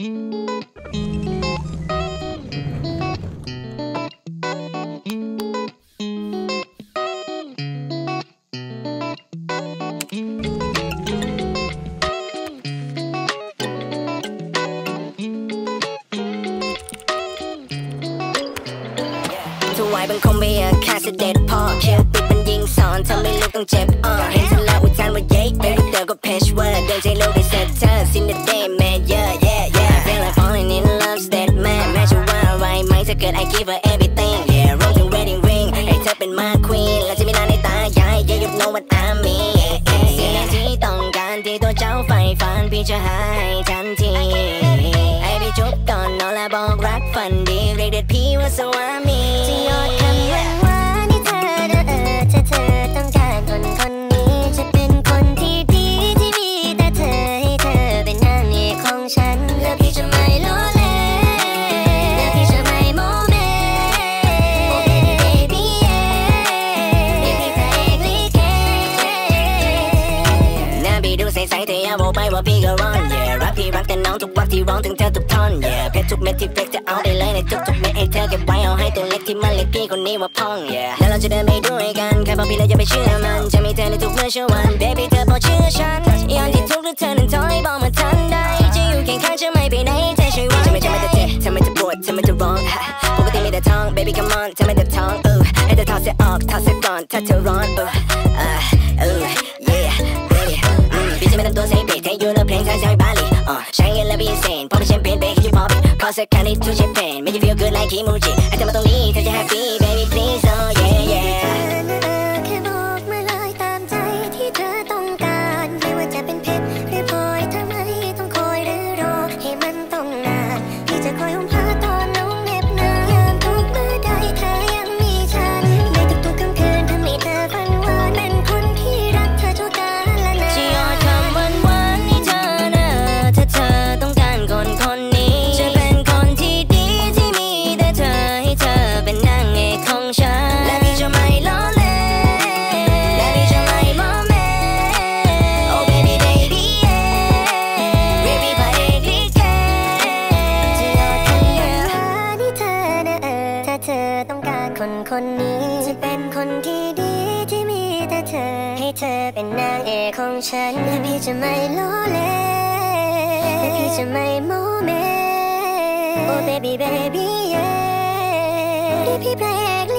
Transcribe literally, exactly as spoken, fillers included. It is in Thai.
ไว้บังคงไม่อยากฆ่าเสด็จพ่อเคียวปิดมันยิงสอนทำให้ลูกต้องเจ็บอ่อเห็นเธอแล้วอุทานว่าเย้เป็นลูกเต๋อก็เพชเวอร์เดินใจลูกได้เสร็จเธอ Sin the day man yeah yeah yeah I feel like falling in love state man แม้จะว่าอะไรไหมถ้าเกิด I give her everything yeah รวมถึง wedding ring ให้เธอเป็น my queen และจะมีนานในตายาย yeah you know what I mean สิ่งที่ต้องการที่ตัวเจ้าใฝ่ฝันพี่จะให้ทันทีให้พี่จุ๊บก่อนนอนและบอกรักฝันดีเรียกเด็ดพี่ว่าสวามีที่ยอดคำหวานหวานที่เธอเออเธอเธอต้องการคนคนนี้จะเป็นคนที่ดีที่มีแต่เธอให้เธอเป็นนางเอกของฉันแล้วพี่จะไม่ล้อเล่นแล้วพี่จะไม่โมเม Oh baby baby yeah เรียกพี่พระเอกลิเกหน้าพี่ดูใสๆแต่อย่าบอกไปว่าพี่ก็ร้อน yeah รักพี่รักแต่น้องทุกวักที่ร้องถึงเธอทุกท่อน yeah เพชรทุกเม็ดที่เฟกจะเอาได้เลยในทุกๆเม็ดให้เธอเก็บไว้เอาให้ตัวเล็กที่มันเล็กพี่คนนี้ว่าพ่อง yeah แล้วเราจะเดินไปด้วยกันแค่บอกพี่แล้วอย่าไปเชื่อมันจะมีเธอในทุกเมื่อเช้าวัน baby เธอบอกเชื่อฉันย้อนที่ทุกข์หรือเธอนั้นถอยบอกมาทันใดจะอยู่เคียงข้างจะไม่ไปไหนเธอช่วยว่าจะไม่จะไม่จะเจ็บเธอไม่จะปวดเธอไม่จะร้องปกติมีแต่ท้อง baby come on เธอไม่แต่ท้องเออให้เธอถอดเสื้อออกถอดเสื้อก่อนถ้าเธอร้อนเอออ่าเออ yeah baby พี่จะไม่ทำตัวเซฟเให้อยู่ในเพลงใช้ใช้บาลีอ่ะใช้เงินแล้วพี่เซนพอเป็นแชมเปญเบรกให้ยูพอปขอสักครั้งในทุกแชมเปญไม่จะ feel good like คิมูจิให้เธอมาตรงนี้เธอจะ happy baby please oh yeah yeah แค่บอกมาเลยตามใจที่เธอต้องการไม่ว่าจะเป็นเพชรหรือพลอยทำไมต้องคอยหรือรอให้มันต้องนานพี่จะคอยอุ้มพาตอนน้องเหน็บหนายามทุกมื้อใดเธอยังมีฉันในทุกๆค่ำคืนทำให้เธอฝันหวานเป็นคนที่รักเธอทุกกาลนานจะยอดคำหวานหวานให้เธอนะถ้าเธอต้องการคนคนนี้จะเป็นคนที่ดีที่มีแต่เธอให้เธอเป็นนางเอกของฉันและพี่จะไม่ล้อเล่นและพี่จะไม่โมเม Oh baby baby yeah เรียกพี่พระเอกลิเกจะยอดคำหวานหวานให้เธอนะเออถ้าเธอต้องการคนคนนี้จะเป็นคนที่ดีที่มีแต่เธอให้เธอเป็นนางเอกของฉันและพี่จะไม่ล้อเล่นและพี่จะไม่โมเม Oh baby baby yeah เรียกพี่พระเอก